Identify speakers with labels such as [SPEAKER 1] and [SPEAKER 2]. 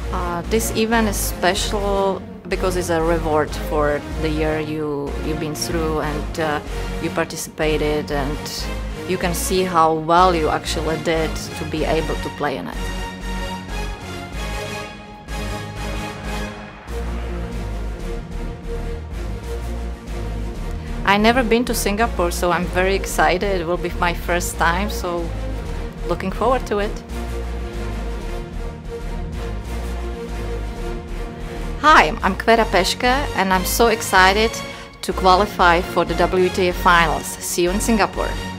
[SPEAKER 1] This event is special because it's a reward for the year you've been through, and you participated, and you can see how well you actually did to be able to play in it. I've never been to Singapore, so I'm very excited. It will be my first time, so looking forward to it. Hi, I'm Kveta Peschke, and I'm so excited to qualify for the WTA Finals. See you in Singapore.